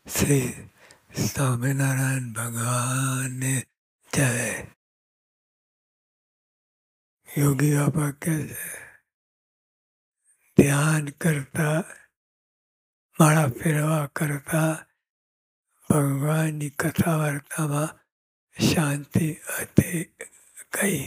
શ્રી સ્વામિનારાયણ ભગવાનને જય. યોગી બાપા કહે છે, ધ્યાન કરતા, માળા ફેરવા કરતા ભગવાનની કથા વાર્તામાં શાંતિ હતી ગઈ.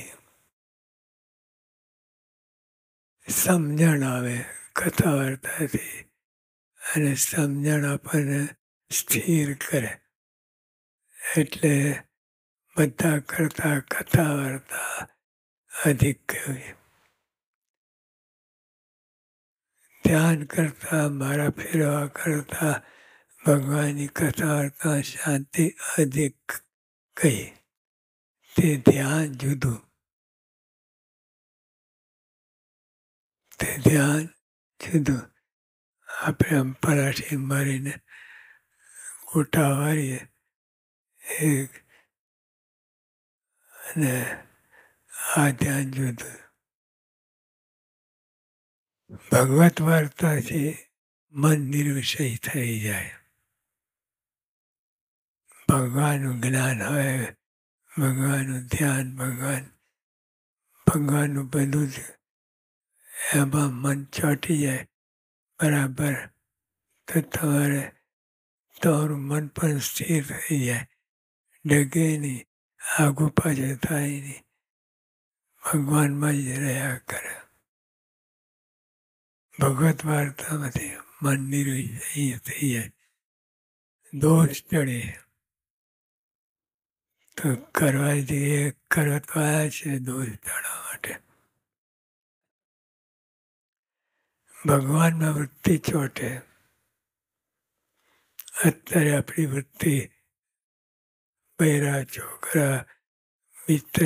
સમજણ આવે કથા વાર્તાથી, અને સમજણ આપણને સ્થિર કરે. એટલે બધા કરતા કથા વાર્તા અધિક કહેવી. ધ્યાન કરતા, મારા ફેરવા કરતા ભગવાનની કથા વાર્તા શાંતિ અધિક ગઈ. તે ધ્યાન જુદું, તે ધ્યાન જુદું. આપણે આમ પલાઠી મારીને ગોટા વારીએ અને આ ધ્યાન જુદું. ભગવત વાર્તાથી મન નિર્વિષય થઈ જાય. ભગવાનનું જ્ઞાન હોય, ભગવાનનું ધ્યાન, ભગવાનનું બધું જ એમાં મન ચોંટી જાય બરાબર. તો તમારું મન પણ સ્થિર થઈ જાય, ડગે નહીં, આગુ પાછળ થાય નહીં, ભગવાનમાં જ રહ્યા કરે. ભગવત વાર્તામાંથી મન નિર્વિષય થઈ જાય. દોષ ચડે તો કરવા જઈએ, કરવા તો આવ્યા છે દોષ ચડવા માટે. ભગવાનમાં વૃત્તિ ચોટે. અત્યારે આપણી વૃત્તિ બૈરા, છોકરા, મિત્ર,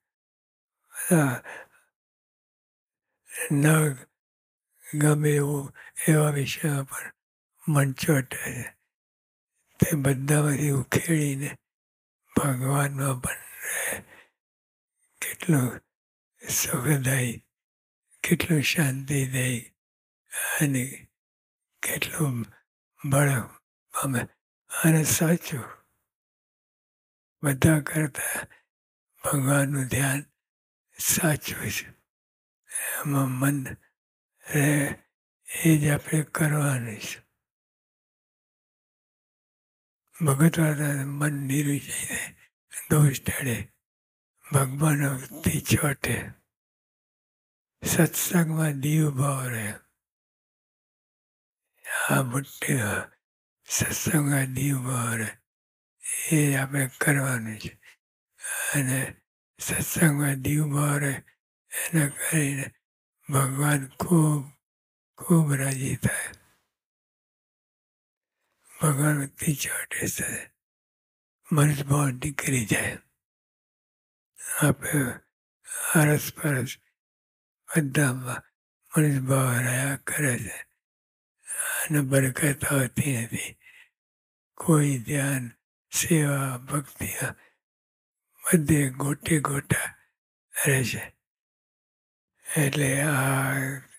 ન ગમે એવું એવા વિષયો પર મન ચોટે છે. તે બધામાંથી ઉખેડીને ભગવાનમાં પણ રહે. કેટલું સુખદાયી, કેટલું શાંતિદાયી અને કેટલું બળ પામે. અને સાચું, બધા કરતા ભગવાનનું ધ્યાન સાચું છે. એમાં મન રહે, એ જ આપણે કરવાનું છે. ભગવત વાર્તા મન નિર્વિષય થાય, દોષ ટળે, ભગવાન વૃત્તિ ચોટે, સત્સંગમાં દીવ ભાવ રહે. આ મોટી સત્સંગમાં દીવ ભાવ રહે, એ આપણે કરવાનું છે. અને સત્સંગમાં દીવ ભાવ રહે એના કરીને ભગવાન ખૂબ ખૂબ રાજી થાય. ભગવાન વૃત્તિ ચોટે છે, મનુષ્ય ભાવ નીકળી જાય. આપણે અરસપરસ બધામાં મનુષ્ય ભાવ રહ્યા કરે છે, અને બરકત આવતી નથી. કોઈ ધ્યાન, સેવા, ભક્તિ બધે ગોટે ગોટા રહેશે. એટલે આ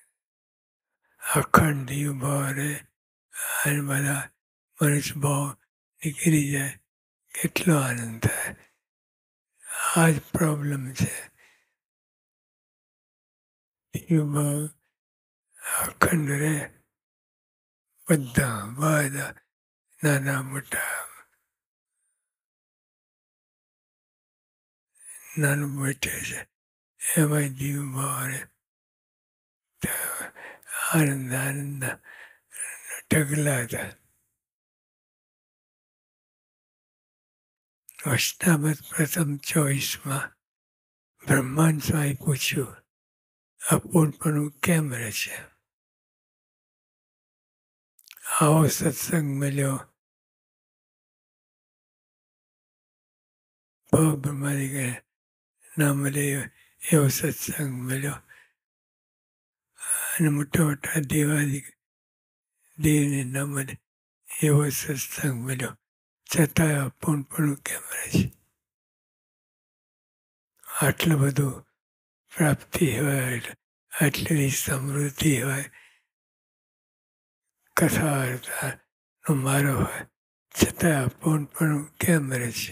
અખંડ દીવ ભાવ રહે અને બધા મનુષ્ય ભાવ નીકળી જાય. કેટલો આનંદ થાય. આ જ પ્રોબ્લેમ છે. દીવ ભાવ અખંડ રહે, બધા નાના મોટા, નાનું બેઠે છે એમાં દીવ ભાવ રહે. આનંદ આનંદ ઢગલા હતા. અષ્ટામત પ્રથમ 24માં બ્રહ્માંડ સ્વામી પૂછ્યું, અપૂર્ણપણું કેમ રહે છે? આવો સત્સંગ મળ્યો, બ્રહ્માદિ ના મળે એવો સત્સંગ મળ્યો, અને મોટા મોટા દેવને ન મળે એવો સત્સંગ મળ્યો, છતાં અપૂર્ણપણું કેમ રહે છે? આટલું બધું પ્રાપ્તિ હોય, આટલી સમૃદ્ધિ હોય, કથા વાર્તાનો મારો હોય, છતાં અપૂર્ણપણું કેમ રહે છે?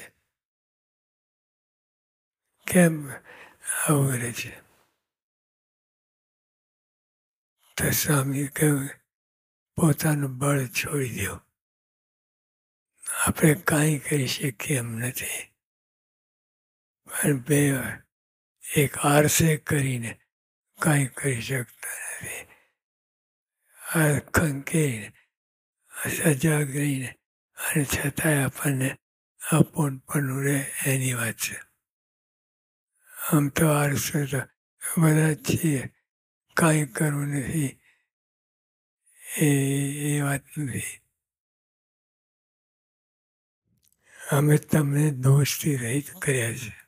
કેમ આવું રહે છે? તો સ્વામી કહ્યું, પોતાનું બળ છોડી દો. આપણે કાંઈ કરી શકીએ એમ નથી. પણ બે એક આરસે કરીને કાંઈ કરી શકતા નથી. આ ખંકેરીને સજાગ રહીને અને છતાંય આપણને અપૂર્ણપણું રહે એની વાત છે. આમ તો આરસો તો બધા જ છીએ, કાંઈ કરવું નથી એ વાત નથી. અમે તમને દોષથી રહિત કર્યા છે.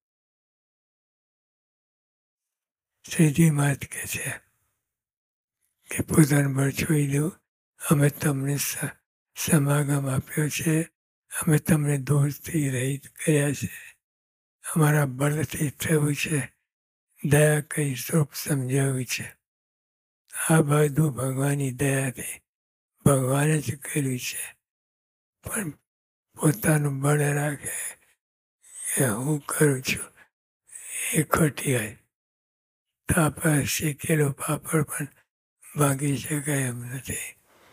શ્રીજી મહારાજ કહે છે કે પોતાનું બળ છોડી દો. અમે તમને સમાગમ આપ્યો છે. અમે તમને દોષથી રહિત કર્યા છે. અમારા બળથી થયું છે. દયા કઈ સ્વરૂપ સમજાવ્યું છે. આ બધું ભગવાનની દયાથી ભગવાને જ કર્યું છે. પણ પોતાનું બળ રાખે કે હું કરું છું એ ખોટી હોય તો આપણે શેકેલો પાપડ પણ ભાંગી શકાય એમ નથી.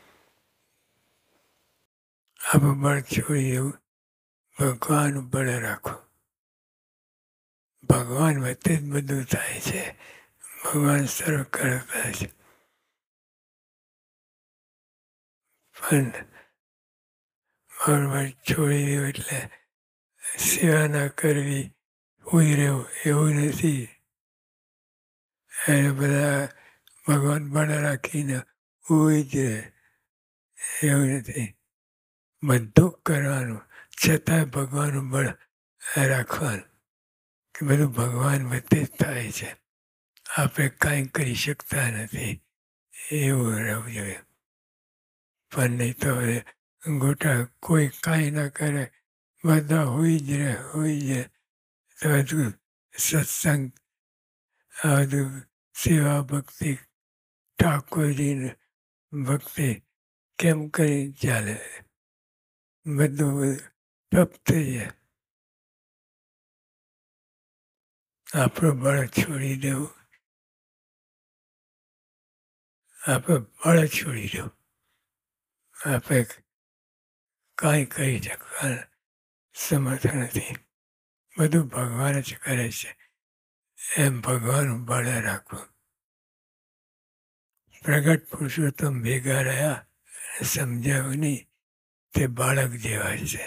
આપણું બળ છોડી દેવું, ભગવાનનું બળ રાખો. ભગવાન વચ્ચે જ બધું થાય છે. ભગવાન સર્વ કરતા છે. પણ બળ છોડી દેવું એટલે સેવા ના કરવી, ઉઈ રહેવું એવું નથી. એને બધા ભગવાન બળ રાખીને ઉઈ જ રહે એવું નથી. બધું કરવાનું છતાંય ભગવાનનું બળ રાખવાનું કે બધું ભગવાન વચ્ચે જ થાય છે. આપણે કાંઈ કરી શકતા નથી એવું રહેવું જોઈએ. પણ નહીં તો હવે ગોટા કોઈ કાંઈ ના કરે, બધા હોઈ જ રહે તો બધું સત્સંગ, આ બધું સેવા ભક્તિ, ઠાકોરજીની ભક્તિ કેમ કરી ચાલે? બધું તપ થઈ જાય. આપણું બળ છોડી દેવું, આપણે બળ છોડી દેવું. આપણે કાંઈ કરી શકવા સમર્થ નથી. બધું ભગવાન જ કરે છે. એમ ભગવાનનું બળ રાખવું. પ્રગટ પુરુષોત્તમ ભેગા રહ્યા સમજાવ્યું નહીં તે બાળક જેવા છે.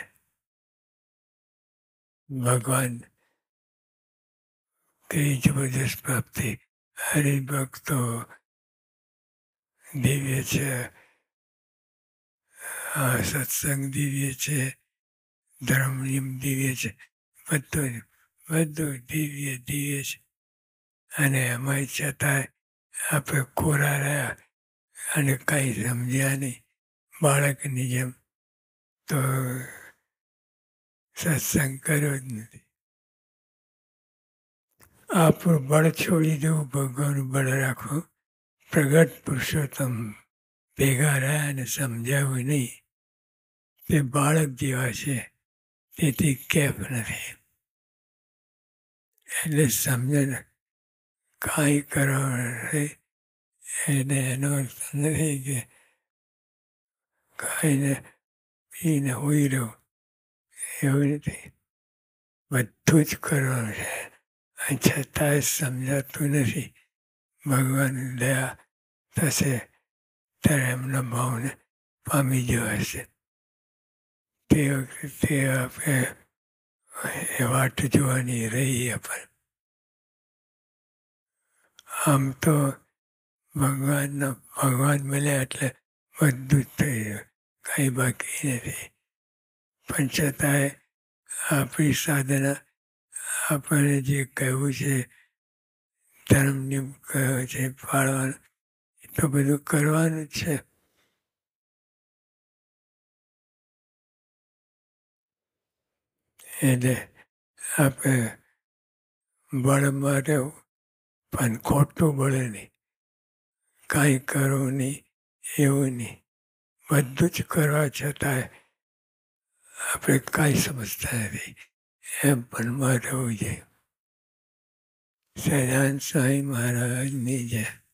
ભગવાન કઈ જબરદસ્ત પ્રાપ્તિ, હરિભક્તો દિવ્ય છે, આ સત્સંગ દિવ્ય છે, ધર્મ નિયમ દિવ્ય છે, બધું દિવ્ય છે. અને એમાં છતાંય આપણે કોરા રહ્યા અને કાંઈ સમજ્યા નહીં બાળકની જેમ તો સત્સંગ કર્યો જ નથી. આપણું બળ છોડી દેવું, ભગવાનનું બળ રાખવું. પ્રગટ પુરુષોત્તમ ભેગા રહ્યા અને સમજાવ્યું નહીં તે બાળક જેવા છે, તેથી કેફ નથી. એટલે સમજણ કાંઈ કરવાનું નથી. એને એનો અર્થ નથી કે ખાઈને પીને હોઈ રહ્યું એવું નથી. બધું જ કરવાનું છે. છતાંય સમજાતું નથી. ભગવાનની દયા થશે ત્યારે એમના ભાવને પામી જવાશે. તે વખતે આપણે વાટ જોવાની રહી. આમ તો ભગવાન મળ્યા એટલે બધું જ થઈ ગયું, કાંઈ બાકી નથી. પણ છતાંય આપણી સાધના, આપણને જે કહેવું છે, ધર્મની કહ્યું છે પાળવાનું, એ તો બધું કરવાનું જ છે. એટલે આપણે બળ માટે પણ ખોટું બળ નહીં, કાંઈ કરવું નહીં એવું નહીં. બધું જ કરવા છતાંય આપણે કાંઈ સમજતા નથી એમ મનમાં રહેવું જોઈએ. સહજાનંદ સ્વામી મહારાજની જય.